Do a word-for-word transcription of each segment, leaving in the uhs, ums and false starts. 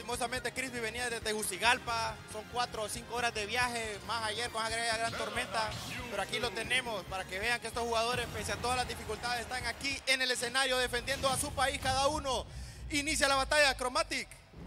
lastimosamente Crispy venía desde Tegucigalpa, son cuatro o cinco horas de viaje, más ayer con aquella gran tormenta, pero aquí lo tenemos para que vean que estos jugadores, pese a todas las dificultades, están aquí en el escenario defendiendo a su país cada uno. Inicia la batalla, Chromatic,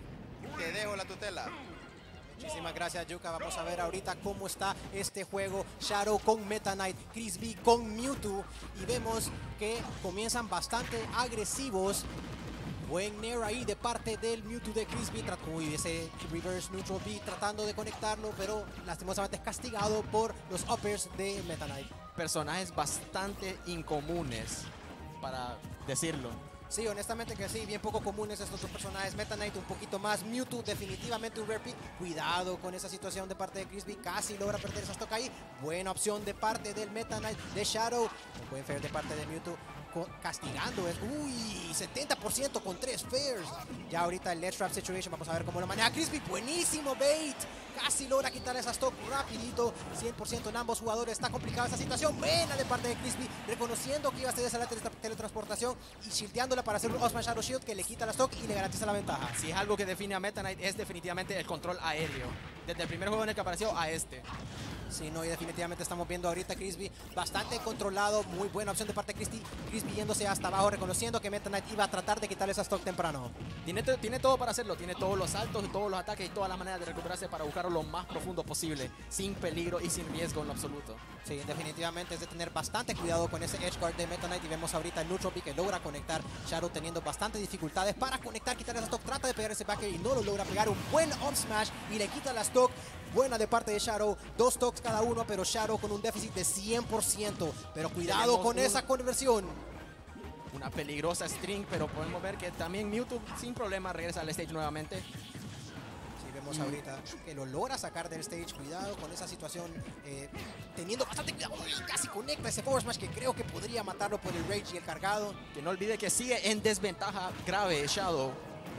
te dejo la tutela. Muchísimas gracias, Yuka. Vamos a ver ahorita cómo está este juego. Shadow con Meta Knight, Crispy con Mewtwo. Y vemos que comienzan bastante agresivos. Buen Nair ahí de parte del Mewtwo de Crispy. Uy, ese Reverse Neutral B tratando de conectarlo, pero lastimosamente es castigado por los uppers de Meta Knight. Personajes bastante incomunes, para decirlo. Sí, honestamente que sí, bien poco comunes estos dos personajes. Meta Knight un poquito más, Mewtwo definitivamente un rare pick. Cuidado con esa situación de parte de Crispy, casi logra perder esa stock ahí. Buena opción de parte del Meta Knight de Shadow. Un buen fair de parte de Mewtwo, castigando. Es, uy, setenta por ciento con tres fairs. Ya ahorita el Let's Trap Situation, vamos a ver cómo lo maneja Crispy. Buenísimo bait. Casi logra quitar esa stock rapidito. cien por ciento en ambos jugadores. Está complicada esa situación. Buena de parte de Crispy, reconociendo que iba a hacer esa teletransportación y shieldándola para hacer un Osman Shadow Shield que le quita la stock y le garantiza la ventaja. Si es algo que define a Meta Knight es definitivamente el control aéreo. Desde el primer juego en el que apareció a este. Sí, no, y definitivamente estamos viendo ahorita a Crispy bastante controlado. Muy buena opción de parte de Crispy. Crispy yéndose hasta abajo, reconociendo que Meta Knight iba a tratar de quitarle esa stock temprano. Tiene, tiene todo para hacerlo. Tiene todos los saltos, todos los ataques y todas las maneras de recuperarse para buscarlo lo más profundo posible, sin peligro y sin riesgo en lo absoluto. Sí, definitivamente es de tener bastante cuidado con ese edge guard de Meta Knight. Y vemos ahorita el Neutral B que logra conectar. Shadow teniendo bastante dificultades para conectar, quitar esa stock. Trata de pegar ese backer y no lo logra pegar. Un buen up smash y le quita la stock. Buena de parte de Shadow, dos stocks cada uno, pero Shadow con un déficit de cien por ciento. Pero cuidado Tenemos con un, esa conversión. Una peligrosa string, pero podemos ver que también Mewtwo sin problema regresa al stage nuevamente. Sí, vemos mm. ahorita que lo logra sacar del stage. Cuidado con esa situación, eh, teniendo bastante cuidado. Y casi conecta ese forward smash que creo que podría matarlo por el rage y el cargado. Que no olvide que sigue en desventaja grave Shadow.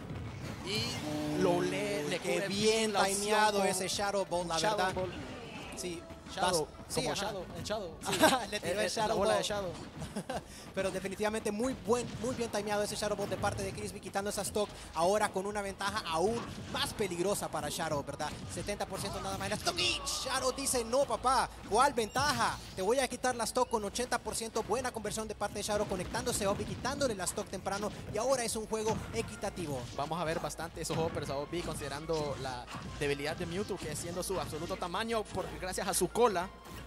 Y uh, lo lee, le qué bien timeado ese Shadow Ball, la Shadow verdad. Ball. Sí, Shadow, sí, como ajá. Shadow, el Shadow. Sí. Le tiró el, el Shadow la bola Ball. de Shadow. Pero definitivamente muy buen, muy bien timeado ese Shadow Ball de parte de Crispy, quitando esa stock ahora con una ventaja aún más peligrosa para Shadow, ¿verdad? setenta por ciento nada más en la stock y Shadow dice, no papá, ¿cuál ventaja? Te voy a quitar la stock con ochenta por ciento, buena conversión de parte de Shadow, conectándose a Obi, quitándole la stock temprano y ahora es un juego equitativo. Vamos a ver bastante esos hoppers a Obi, considerando la debilidad de Mewtwo, que siendo su absoluto tamaño, por, gracias a su cola.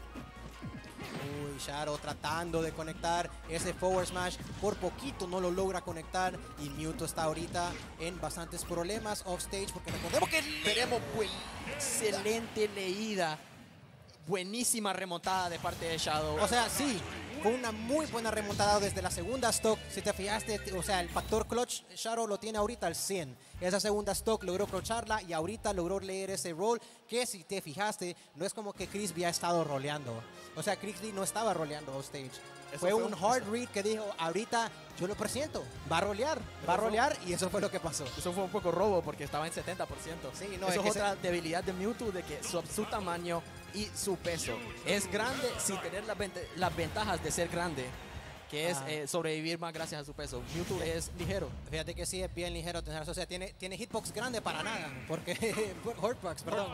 Uy, Shadow tratando de conectar ese forward smash, por poquito no lo logra conectar y Mewtwo está ahorita en bastantes problemas off stage porque recordemos que veremos buen, excelente leída, buenísima remontada de parte de Shadow. O sea, sí, fue una muy buena remontada desde la segunda stock. Si te fijaste, o sea, el factor clutch Shadow lo tiene ahorita al cien. Esa segunda stock logró clutcharla y ahorita logró leer ese roll que, si te fijaste, no es como que Crispy ha estado roleando. O sea, Crispy no estaba roleando off stage. Eso fue, fue un hard eso. read que dijo, ahorita yo lo presiento, va a rolear, va a rolear y eso fue lo que pasó. Eso fue un poco robo porque estaba en setenta por ciento. Sí, no, eso es, es otra se... debilidad de Mewtwo, de que su, su tamaño y su peso es grande sin tener las, vent las ventajas de ser grande, que es eh, sobrevivir más gracias a su peso. Mewtwo es ligero. Fíjate que sí, es bien ligero. O sea, tiene, tiene hitbox grande para nada, porque hurtbox, perdón.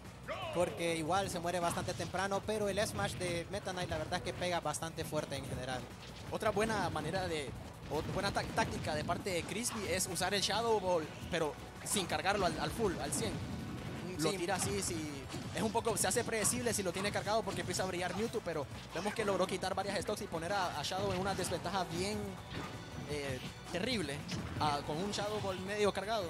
Porque igual se muere bastante temprano, pero el smash de Meta Knight la verdad es que pega bastante fuerte en general. Otra buena manera de, o buena táctica de parte de Crispy es usar el Shadow Ball, pero sin cargarlo al, al full, al cien. Lo sí. tira así, sí. Es un poco, se hace predecible si lo tiene cargado porque empieza a brillar Mewtwo, pero vemos que logró quitar varias stocks y poner a, a Shadow en una desventaja bien eh, terrible, a, con un Shadow Ball medio cargado.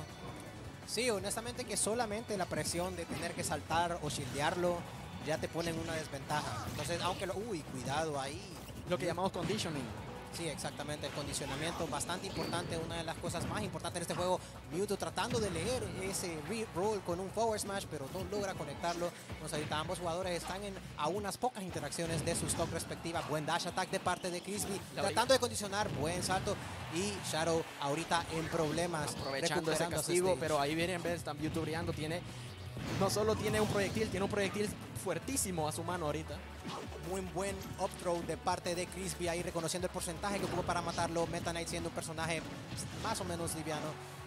Sí, honestamente que solamente la presión de tener que saltar o shieldearlo ya te pone en una desventaja. Entonces, aunque lo... Uy, cuidado ahí. Lo que llamamos conditioning. Sí, exactamente, el condicionamiento bastante importante, una de las cosas más importantes en este juego. Mewtwo tratando de leer ese re-roll con un forward smash, pero no logra conectarlo. Pues ahorita ambos jugadores están en a unas pocas interacciones de su stock respectiva. Buen dash attack de parte de Crispy, tratando de condicionar, buen salto. Y Shadow ahorita en problemas, aprovechando ese castigo, pero ahí vienen, ves, están Mewtwo brillando, tiene... No solo tiene un proyectil, tiene un proyectil fuertísimo a su mano ahorita. Muy buen up throw de parte de Crispy ahí reconociendo el porcentaje que tuvo para matarlo. Meta Knight siendo un personaje más o menos liviano.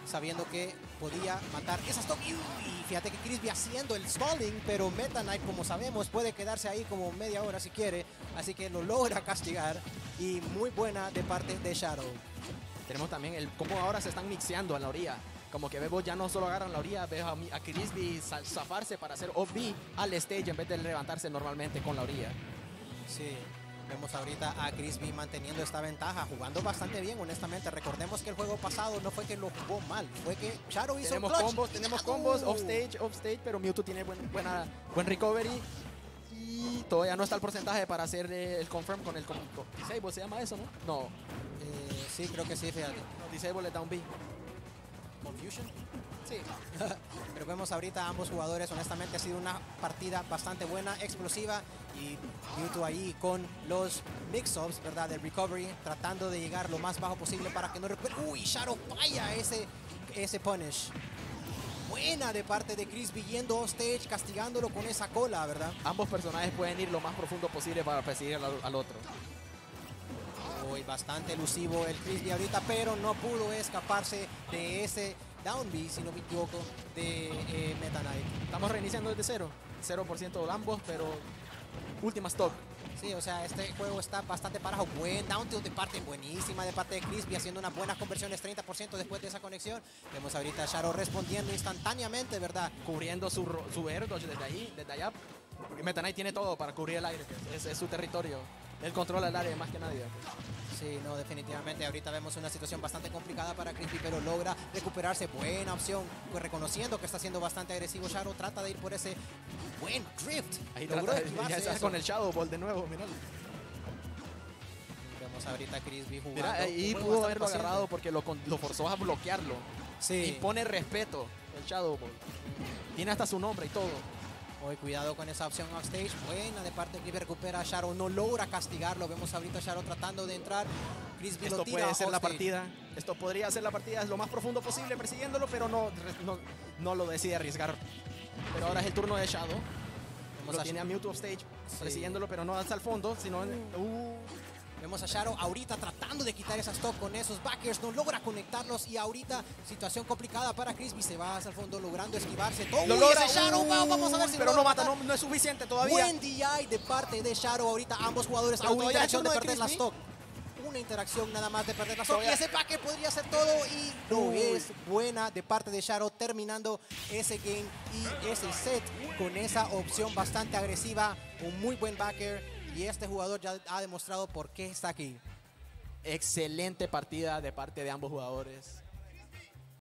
sabiendo que podía matar esa stock. Y fíjate que Crispy haciendo el stalling, pero Meta Knight, como sabemos, puede quedarse ahí como media hora si quiere, así que lo logra castigar y muy buena de parte de Shadow. Tenemos también el cómo ahora se están mixeando en la orilla. Como que vemos ya no solo agarran la orilla, veo a, a Crispy zafarse para hacer off B al stage en vez de levantarse normalmente con la orilla. Sí, vemos ahorita a Crispy manteniendo esta ventaja, jugando bastante bien, honestamente. Recordemos que el juego pasado no fue que lo jugó mal, fue que Shadow hizo Tenemos clutch. combos, tenemos combos, off stage, off stage, pero Mewtwo tiene buen, buena, buen recovery. Y todavía no está el porcentaje para hacer eh, el confirm con el con, con disable, ¿se llama eso, no? No, Eh, sí, creo que sí, fíjate. no, disable es down B. Confusion. Sí. Pero vemos ahorita a ambos jugadores, honestamente ha sido una partida bastante buena, explosiva, y Mewtwo ahí con los mix-ups, ¿verdad? Del recovery, tratando de llegar lo más bajo posible para que no recupere. Uy, Shadow falla ese, ese punish. Buena de parte de Crispy yendo off stage, castigándolo con esa cola, ¿verdad? Ambos personajes pueden ir lo más profundo posible para perseguir al, al otro. Uy, bastante elusivo el Crispy ahorita, pero no pudo escaparse de ese down B, si no me equivoco, de eh, Meta Knight. Estamos reiniciando desde cero. cero por ciento de ambos, pero última stock. Sí, o sea, este juego está bastante parejo. Buen down tilt de parte, buenísima de parte de Crispy, haciendo unas buenas conversiones, treinta por ciento después de esa conexión. Vemos ahorita a Shadow respondiendo instantáneamente, ¿verdad? Cubriendo su, ro- su air dodge desde ahí, desde allá. Porque Meta Knight tiene todo para cubrir el aire, pues. es, es su territorio. Él controla el área más que nadie. Pues. Sí, no, definitivamente. Ahorita vemos una situación bastante complicada para Crispy, pero logra recuperarse. Buena opción, pues reconociendo que está siendo bastante agresivo. Shadow trata de ir por ese buen drift. Ahí Logró trata de esquivarse ya eso. con el Shadow Ball de nuevo, mirá. Vemos ahorita a Crispy jugando. Mira, ahí un juego pudo bastante haberlo paciente. agarrado porque lo, con- lo forzó a bloquearlo. Sí. Impone respeto el Shadow Ball. Tiene hasta su nombre y todo. Hoy cuidado con esa opción offstage. Buena de parte de Crispy, recupera a Shadow, no logra castigarlo. Vemos ahorita a Shadow tratando de entrar. Crispy Esto lo tira puede ser la offstage. partida. Esto podría ser la partida lo más profundo posible persiguiéndolo, pero no, no, no lo decide arriesgar. Pero ahora es el turno de Shadow. Vemos Lo a, tiene a Mewtwo offstage Sí. persiguiéndolo, pero no hasta el fondo, sino en- uh, vemos a Shadow ahorita tratando de quitar esa stock con esos backers. No logra conectarlos y ahorita situación complicada para Crispy. Se va hacia el fondo logrando esquivarse. ¡Oh, lo uy, logra. ese Shadow! Uh, Va- vamos a ver si pero logra no mata, matar. no, no es suficiente todavía. Buen D I de parte de Shadow. Ahorita ambos jugadores a Pero una todavía es interacción de turno de perder la Crispy. stock. Una interacción nada más de perder la stock. Todavía- Y ese backer podría ser todo. Y no Uy. es buena de parte de Shadow, terminando ese game y ese set con esa opción bastante agresiva. Un muy buen backer. Y este jugador ya ha demostrado por qué está aquí. Excelente partida de parte de ambos jugadores.